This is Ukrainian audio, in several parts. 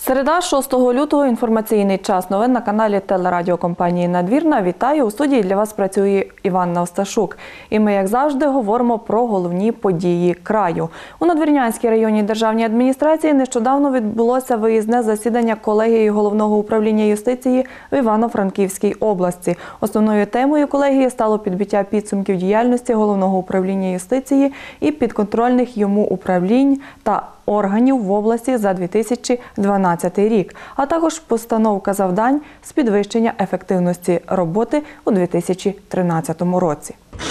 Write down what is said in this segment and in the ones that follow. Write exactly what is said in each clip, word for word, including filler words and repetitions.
Середа, шостого лютого, інформаційний час новин на каналі телерадіокомпанії «Надвірна». Вітаю! У студії для вас працює Іванна Осташук. І ми, як завжди, говоримо про головні події краю. У Надвірнянській районній державній адміністрації нещодавно відбулося виїзне засідання колегії Головного управління юстиції в Івано-Франківській області. Основною темою колегії стало підбиття підсумків діяльності Головного управління юстиції і підконтрольних йому управлінь та органів в області за дві тисячі дванадцятий рік, а також постановка завдань з підвищення ефективності роботи у дві тисячі тринадцятому році.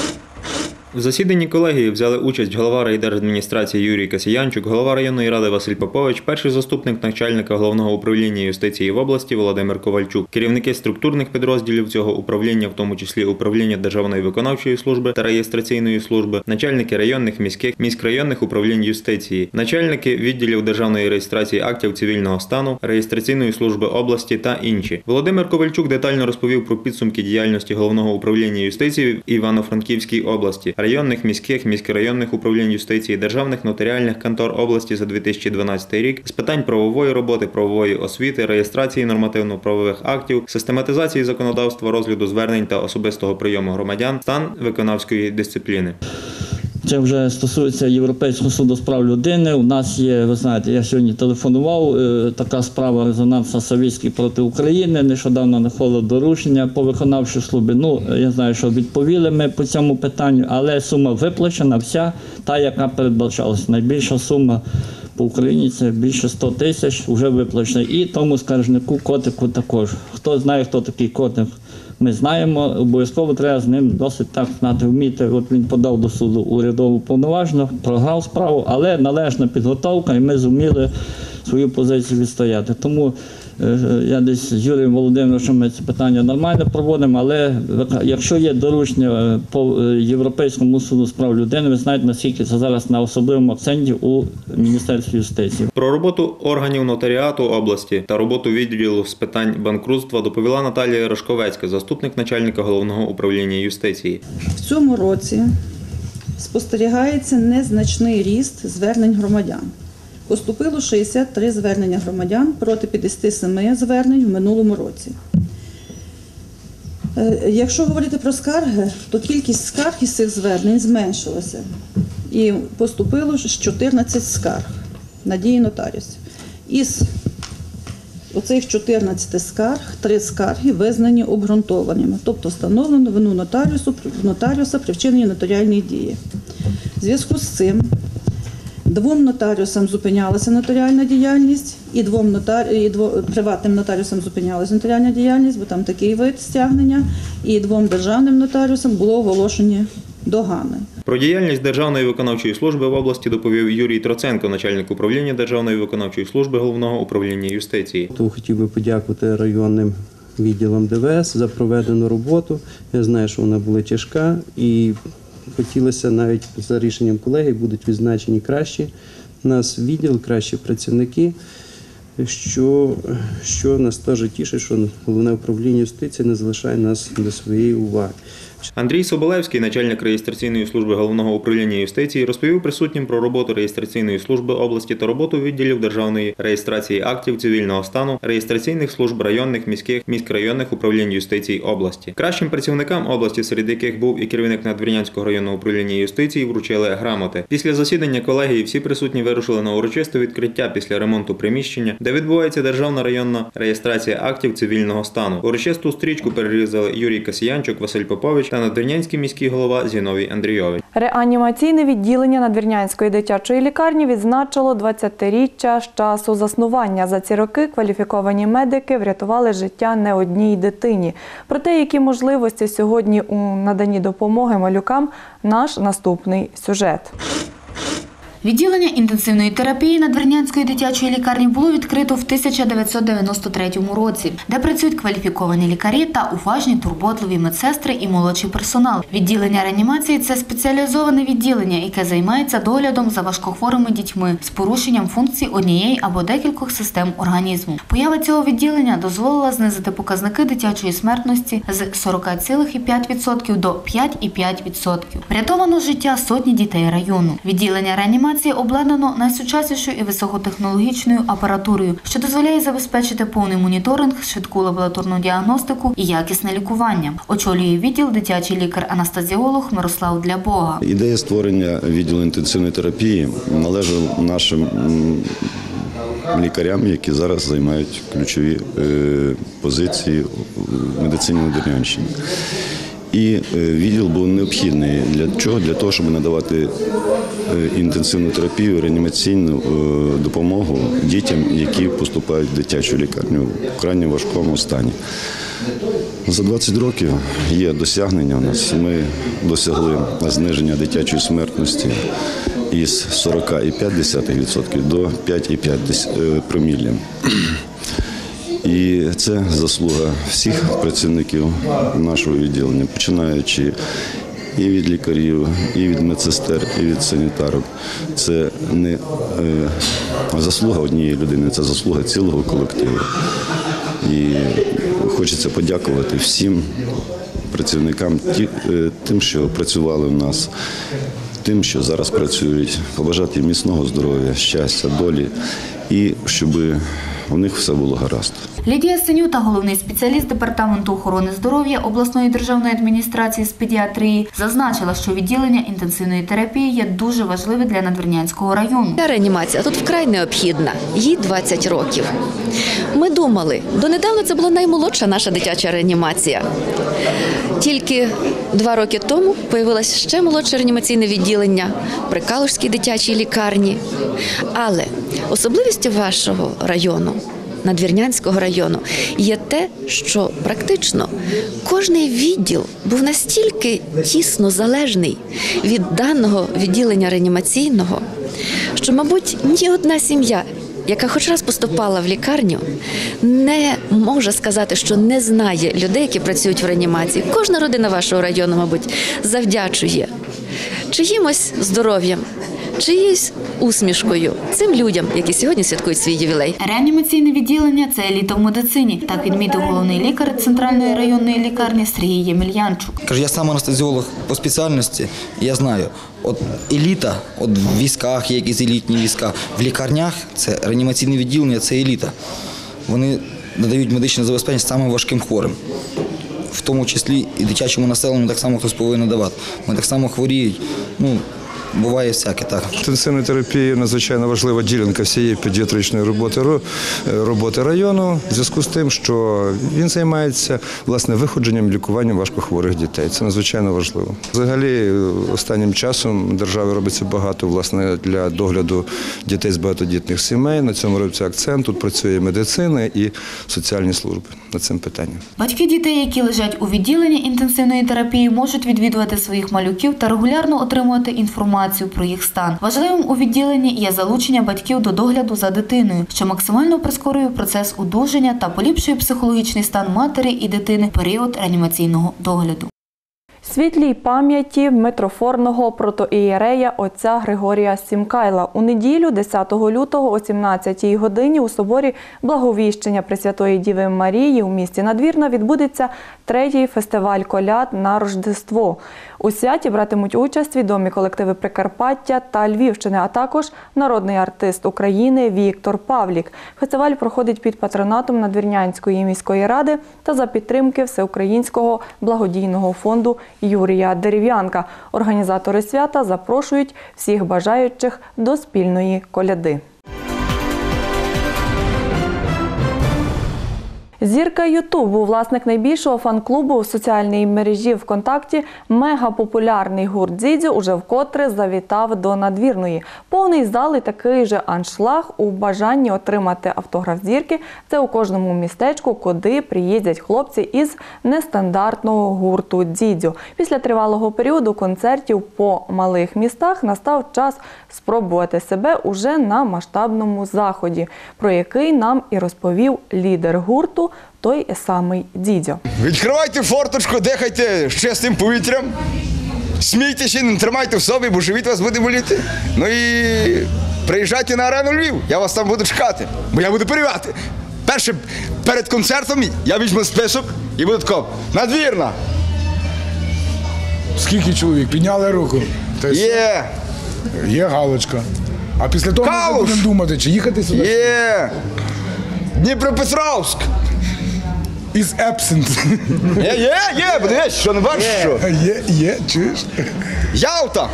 В засіданні колегії взяли участь голова райдержадміністрації Юрій Касіянчук, голова районної ради Василь Попович, перший заступник начальника Головного управління юстиції в області Володимир Ковальчук, керівники структурних підрозділів цього управління, в тому числі управління Державної виконавчої служби та реєстраційної служби, начальники районних, міських, міськрайонних управлінь юстиції, начальники відділів державної реєстрації актів цивільного стану, реєстраційної служби області та інші. Володимир Ковальчук детально розповів про підсумки діяльності Головного управління юстиції в Івано-Франківській області, районних, міських, міськрайонних управлінь юстиції, державних нотаріальних контор області за дві тисячі дванадцятий рік, з питань правової роботи, правової освіти, реєстрації нормативно-правових актів, систематизації законодавства, розгляду звернень та особистого прийому громадян, стан виконавської дисципліни. Це вже стосується Європейського суду з прав людини. У нас є, ви знаєте, я сьогодні телефонував, така справа резонансна Савицький проти України. Нещодавно надходило доручення по виконавчій службі. Ну, я знаю, що відповіли ми по цьому питанню, але сума виплачена вся, та, яка передбачалася. Найбільша сума по Україні – це більше ста тисяч, вже виплачена. І тому скаржнику Котику також. Хто знає, хто такий Котик, ми знаємо, обов'язково треба з ним досить так знати, вміти. От він подав до суду урядову повноважену, програв справу, але належна підготовка, і ми зуміли свою позицію відстояти. Тому е, я десь з Юрієм Володимировичем ми це питання нормально проводимо, але якщо є доручення по Європейському суду з прав людини, ви знаєте, наскільки це зараз на особливому акценті у Міністерстві юстиції. Про роботу органів нотаріату області та роботу відділу з питань банкрутства доповіла Наталія Рожковецька, заступник начальника Головного управління юстиції. В цьому році спостерігається незначний ріст звернень громадян. Поступило шістдесят три звернення громадян проти п'ятдесят сім звернень в минулому році. Якщо говорити про скарги, то кількість скарг із цих звернень зменшилася. І поступило чотирнадцять скарг на дії нотаріусів. Із оцих чотирнадцяти скарг, три скарги визнані обґрунтованими, тобто встановлено вину нотаріусу, нотаріуса при вчиненні нотаріальних дій. В зв'язку з цим двом нотаріусам зупинялася нотаріальна діяльність, і двом нотар... і двом... приватним нотаріусам зупинялася нотаріальна діяльність, бо там такий вид стягнення, і двом державним нотаріусам було оголошені догани. Про діяльність Державної виконавчої служби в області доповів Юрій Троценко, начальник управління Державної виконавчої служби Головного управління юстиції. То хотів би подякувати районним відділам Де Ве Ес за проведену роботу. Я знаю, що вона була тяжка, і хотілося навіть за рішенням колегії будуть відзначені кращі у нас відділ, кращі працівники, що, що нас теж тішить, що Головне управління юстиції не залишає нас до своєї уваги. Андрій Соболевський, начальник реєстраційної служби Головного управління юстиції, розповів присутнім про роботу реєстраційної служби області та роботу відділів державної реєстрації актів цивільного стану, реєстраційних служб районних, міських, міськрайонних управлінь юстиції області. Кращим працівникам області, серед яких був і керівник Надвірнянського районного управління юстиції, вручили грамоти. Після засідання колегії всі присутні вирушили на урочисте відкриття після ремонту приміщення, де відбувається державна районна реєстрація актів цивільного стану. Урочисту стрічку перерізали Юрій Касіянчук, Василь Попович та Надвірнянський міський голова Зіновій Андрійович. Реанімаційне відділення Надвірнянської дитячої лікарні відзначило двадцятиріччя з часу заснування. За ці роки кваліфіковані медики врятували життя не одній дитині. Про те, які можливості сьогодні у наданні допомоги малюкам, наш наступний сюжет. Відділення інтенсивної терапії Надвірнянської дитячої лікарні було відкрито в тисяча дев'ятсот дев'яносто третьому році, де працюють кваліфіковані лікарі та уважні, турботливі медсестри і молодший персонал. Відділення реанімації – це спеціалізоване відділення, яке займається доглядом за важкохворими дітьми з порушенням функцій однієї або декількох систем організму. Поява цього відділення дозволила знизити показники дитячої смертності з сорок цілих п'ять відсотків до п'ять цілих п'ять відсотків. Врятовано життя сотні дітей району. Відділення реанімації реанімації обладнано найсучаснішою і високотехнологічною апаратурою, що дозволяє забезпечити повний моніторинг, швидку лабораторну діагностику і якісне лікування. Очолює відділ дитячий лікар-анестезіолог Мирослав Длябога. Ідея створення відділу інтенсивної терапії належала нашим м, лікарям, які зараз займають ключові е, позиції в медицині на Надвірнянщині. І е, відділ був необхідний для чого? Для того, щоб надавати е, інтенсивну терапію, реанімаційну е, допомогу дітям, які поступають в дитячу лікарню в крайне важкому стані. За двадцять років є досягнення у нас. Ми досягли зниження дитячої смертності із сорок п'ять відсотків до п'ять цілих п'ять промілля. І це заслуга всіх працівників нашого відділення, починаючи і від лікарів, і від медсестер, і від санітарок. Це не е, заслуга однієї людини, це заслуга цілого колективу. І хочеться подякувати всім працівникам, тим, що працювали в нас, тим, що зараз працюють, побажати їм міцного здоров'я, щастя, долі і щоб у них все було гаразд. Лідія Синюта, головний спеціаліст Департаменту охорони здоров'я обласної державної адміністрації з педіатрії, зазначила, що відділення інтенсивної терапії є дуже важливе для Надвірнянського району. Реанімація тут вкрай необхідна. Їй двадцять років. Ми думали, донедавна це була наймолодша наша дитяча реанімація. Тільки два роки тому появилось ще молодше реанімаційне відділення при Калужській дитячій лікарні. Але особливістю вашого району, Надвірнянського району, є те, що практично кожний відділ був настільки тісно залежний від даного відділення реанімаційного, що, мабуть, ні одна сім'я, яка хоч раз поступала в лікарню, не може сказати, що не знає людей, які працюють в реанімації. Кожна родина вашого району, мабуть, завдячує чиїмось здоров'ям, чиїсь усмішкою цим людям, які сьогодні святкують свій ювілей. Реанімаційне відділення – це еліта в медицині, так відмітив головний лікар Центральної районної лікарні Сергій Ємельянчук. Кажу, я сам анестезіолог по спеціальності, і я знаю, от еліта, от в військах є якісь елітні війська, в лікарнях це реанімаційне відділення, це еліта. Вони надають медичне забезпечення самим важким хворим. В тому числі і дитячому населенню так само хтось повинен давати. Ми так само хворіють. Ну, буває всяке, так. Інтенсивна терапія – надзвичайно важлива ділянка всієї педіатричної роботи, роботи району, в зв'язку з тим, що він займається, власне, виходженням, лікуванням важкохворих дітей. Це надзвичайно важливо. Взагалі, останнім часом в державі робиться багато, власне, для догляду дітей з багатодітних сімей. На цьому робиться акцент. Тут працює медицина і соціальні служби над цим питанням. Батьки дітей, які лежать у відділенні інтенсивної терапії, можуть відвідувати своїх малюків та регулярно отримувати інформацію про їх стан. Важливим у відділенні є залучення батьків до догляду за дитиною, що максимально прискорює процес одужання та поліпшує психологічний стан матері і дитини в період реанімаційного догляду. Світлій пам'яті митрофорного протоієрея отця Григорія Сімкайла. У неділю, десятого лютого о сімнадцятій годині у соборі Благовіщення Пресвятої Діви Марії у місті Надвірна відбудеться третій фестиваль коляд на Рождество. У святі братимуть участь відомі колективи Прикарпаття та Львівщини, а також народний артист України Віктор Павлік. Фестиваль проходить під патронатом Надвірнянської міської ради та за підтримки Всеукраїнського благодійного фонду Юрія Дерев'янка. Організатори свята запрошують всіх бажаючих до спільної коляди. Зірка Ютубу, власник найбільшого фан-клубу у соціальній мережі ВКонтакті, мегапопулярний гурт «Дзідзьо» уже вкотре завітав до Надвірної. Повний зал і такий же аншлаг у бажанні отримати автограф зірки – це у кожному містечку, куди приїздять хлопці із нестандартного гурту «Дзідзьо». Після тривалого періоду концертів по малих містах настав час спробувати себе уже на масштабному заході, про який нам і розповів лідер гурту, той самий Дзідзьо. Відкривайте форточку, дихайте з чистим повітрям, смійтеся, не тримайте в собі, бо живіт вас буде боліти. Ну і приїжджайте на арену Львів, я вас там буду чекати, бо я буду перевіряти. Перше, перед концертом я візьму список і буду тако: Надвірна. Скільки чоловік? Підняли руку? Є. Є галочка. А після того ми вже Калуш. будемо думати, чи їхати сюди. Є! Дніпропетровськ! Із absent. Є, є, є, подивись, що не бачиш, що? Є, є, чуєш? Ялта!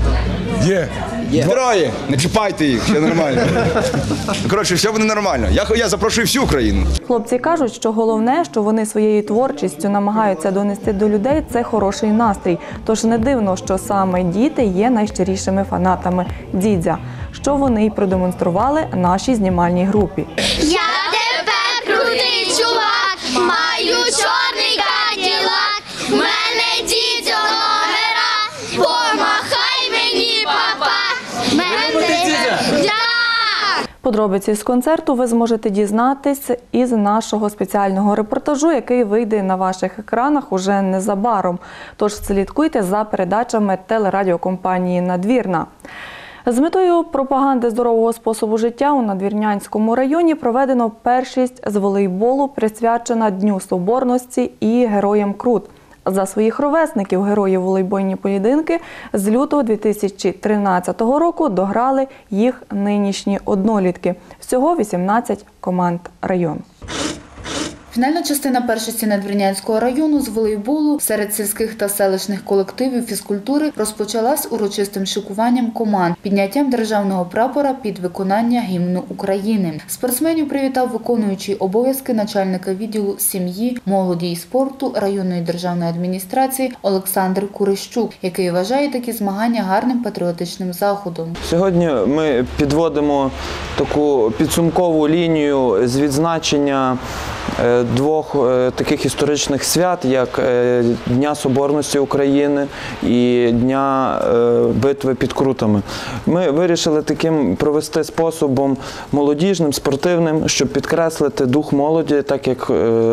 Є. Троє, не чіпайте їх, все нормально. Коротше, все буде нормально. Я, я запрошую всю Україну. Хлопці кажуть, що головне, що вони своєю творчістю намагаються донести до людей, це хороший настрій. Тож не дивно, що саме діти є найщирішими фанатами Дідзя, що вони й продемонстрували нашій знімальній групі. Я тепер крутий чувак, маю чорний каділак, в мене дідьо номера, помахай мені, папа, мене дідя. Подробиці з концерту ви зможете дізнатись із нашого спеціального репортажу, який вийде на ваших екранах уже незабаром. Тож слідкуйте за передачами телерадіокомпанії «Надвірна». З метою пропаганди здорового способу життя у Надвірнянському районі проведено першість з волейболу, присвячена Дню Соборності і Героям Крут. За своїх ровесників герої волейбольні поєдинки з лютого дві тисячі тринадцятого року дограли їх нинішні однолітки. Всього вісімнадцять команд району. Фінальна частина першості Надвірнянського району з волейболу серед сільських та селищних колективів фізкультури розпочалась урочистим шикуванням команд, підняттям державного прапора під виконання гімну України. Спортсменів привітав виконуючий обов'язки начальника відділу сім'ї, молоді і спорту районної державної адміністрації Олександр Курищук, який вважає такі змагання гарним патріотичним заходом. Сьогодні ми підводимо таку підсумкову лінію з відзначення двох таких історичних свят, як Дня Соборності України і Дня битви під Крутами. Ми вирішили таким провести способом молодіжним, спортивним, щоб підкреслити дух молоді, так як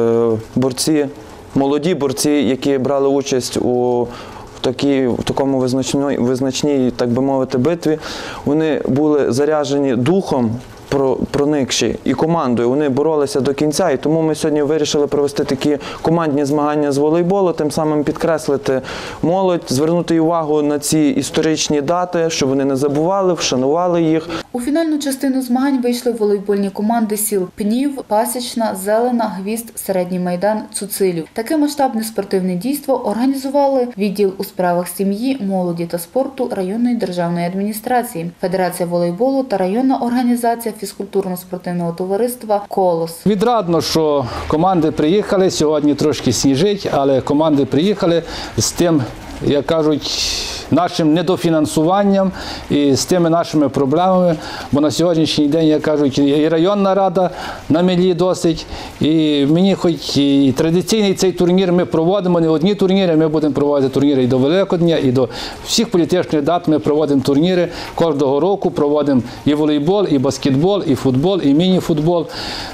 борці, молоді борці, які брали участь у в такій, в такому визначній, визначній, так би мовити, битві, вони були заряджені духом, проникші і командою, вони боролися до кінця, і тому ми сьогодні вирішили провести такі командні змагання з волейболу, тим самим підкреслити молодь, звернути увагу на ці історичні дати, щоб вони не забували, вшанували їх. У фінальну частину змагань вийшли волейбольні команди сіл Пнів, Пасічна, Зелена, Гвізд, Середній Майдан, Цуцилів. Таке масштабне спортивне дійство організували відділ у справах сім'ї, молоді та спорту районної державної адміністрації, Федерація волейболу та районна організація фізкультурно-спортивного товариства «Колос». Відрадно, що команди приїхали, сьогодні трошки сніжить, але команди приїхали з тим, як кажуть, нашим недофінансуванням і з тими нашими проблемами, бо на сьогоднішній день, як кажуть, і районна рада на мілі досить, і мені хоч і традиційний цей турнір ми проводимо, не одні турніри, ми будемо проводити турніри і до Великодня, і до всіх політичних дат ми проводимо турніри, кожного року проводимо і волейбол, і баскетбол, і футбол, і міні-футбол,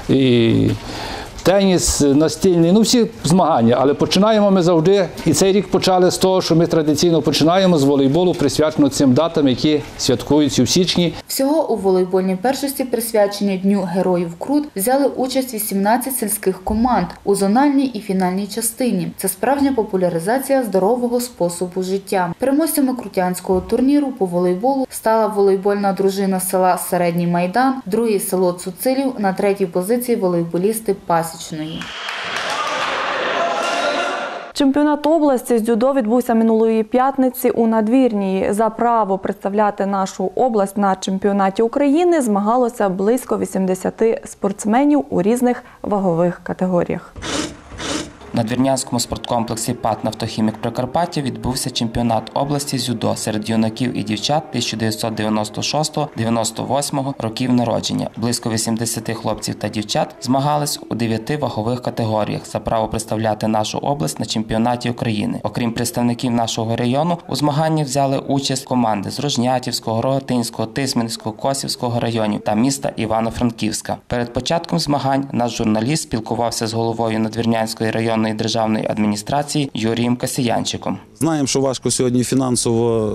і теніс настільний, ну всі змагання, але починаємо ми завжди, і цей рік почали з того, що ми традиційно починаємо з волейболу, присвячено цим датам, які святкуються в січні. Всього у волейбольній першості, присвяченій Дню Героїв Крут, взяли участь вісімнадцять сільських команд у зональній і фінальній частині. Це справжня популяризація здорового способу життя. Переможцями крутянського турніру по волейболу стала волейбольна дружина села Середній Майдан, друге село Цуцилів, на третій позиції волейболісти Пасічної. Чемпіонат області з дзюдо відбувся минулої п'ятниці у Надвірній. За право представляти нашу область на чемпіонаті України змагалося близько вісімдесят спортсменів у різних вагових категоріях. В Надвірнянському спорткомплексі ПАТ «Нафтохімік Прикарпаття» відбувся чемпіонат області з дзюдо серед юнаків і дівчат тисяча дев'ятсот дев'яносто шостого - дев'яносто восьмого років народження. Близько вісімдесят хлопців та дівчат змагались у дев'яти вагових категоріях за право представляти нашу область на чемпіонаті України. Окрім представників нашого району, у змаганнях взяли участь команди з Рожнятівського, Рогатинського, Тисменського, Косівського районів та міста Івано-Франківська. Перед початком змагань наш журналіст спілкувався з головою Надвірнянської районної державної адміністрації Юрієм Касіянчиком. Знаємо, що важко сьогодні фінансово,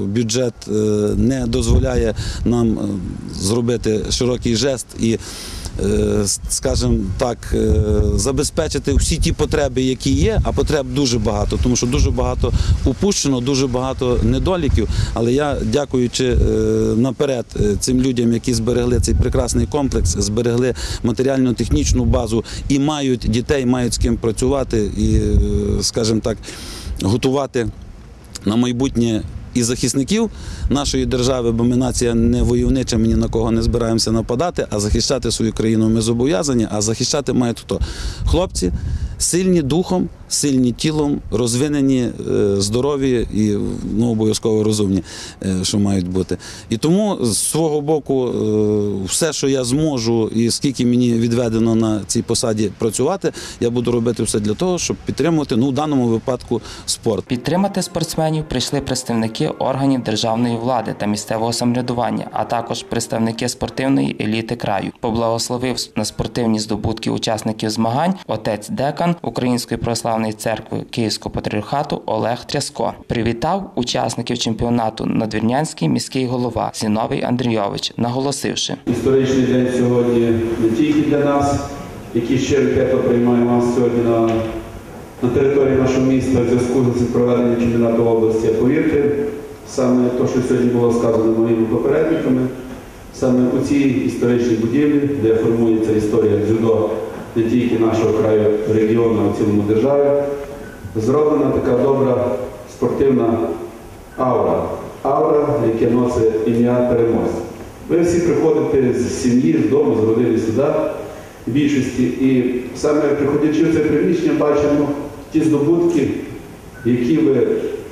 бюджет не дозволяє нам зробити широкий жест і скажімо так, забезпечити всі ті потреби, які є, а потреб дуже багато, тому що дуже багато упущено, дуже багато недоліків, але я, дякуючи наперед цим людям, які зберегли цей прекрасний комплекс, зберегли матеріально-технічну базу і мають дітей, мають з ким працювати і, скажімо так, готувати на майбутнє і захисників нашої держави, бо ми нація не войовнича, ми ні на кого не збираємося нападати, а захищати свою країну ми зобов'язані, а захищати мають хто? Хлопці, сильні духом, сильні тілом, розвинені, здорові і, ну, обов'язково розумні, що мають бути. І тому з свого боку все, що я зможу і скільки мені відведено на цій посаді працювати, я буду робити все для того, щоб підтримувати, ну, в даному випадку, спорт. Підтримати спортсменів прийшли представники органів державної влади та місцевого самоврядування, а також представники спортивної еліти краю. Поблагословив на спортивні здобутки учасників змагань отець декан Української православної церкви Київського патріархату Олег Тряско. Привітав учасників чемпіонату надвірнянський міський голова Зіновій Андрійович, наголосивши: історичний день сьогодні не тільки для нас, які щиро тепло приймаємо вас сьогодні на, на території нашого міста в зв'язку з проведенням чемпіонату області. А повірте, саме те, що сьогодні було сказано моїми попередниками, саме у цій історичній будівлі, де формується історія дзюдо не тільки нашого краю, регіону, а в цілому держави, зроблена така добра спортивна аура. Аура, яка носить ім'я переможця. Ви всі приходите з сім'ї, з дому, з родини сюди, в більшості, і саме приходячи в це приміщення, бачимо ті здобутки, які ви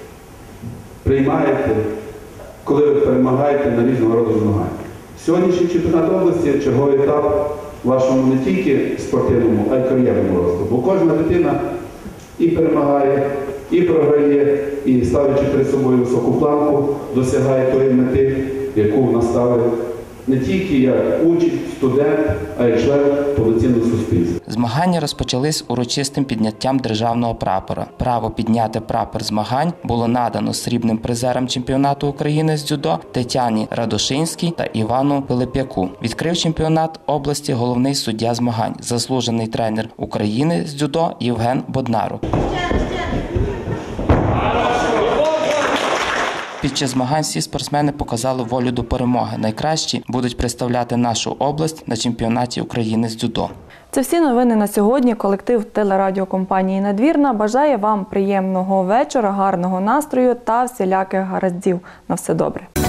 приймаєте, коли ви перемагаєте на різного роду змагання. Сьогоднішній чемпіонат області – черговий етап вашому не тільки спортивному, а й кар'єрному росту. Бо кожна дитина і перемагає, і програє, і ставлячи перед собою високу планку, досягає тої мети, яку наставив не тільки як учень, студент, а й член повноцінного суспільства. Змагання розпочались урочистим підняттям державного прапора. Право підняти прапор змагань було надано срібним призерам чемпіонату України з дзюдо Тетяні Радошинській та Івану Пилип'яку. Відкрив чемпіонат області головний суддя змагань, заслужений тренер України з дзюдо Євген Боднаров. Під час змагань всі спортсмени показали волю до перемоги. Найкращі будуть представляти нашу область на чемпіонаті України з дзюдо. Це всі новини на сьогодні. Колектив телерадіокомпанії «Надвірна» бажає вам приємного вечора, гарного настрою та всіляких гараздів. На все добре.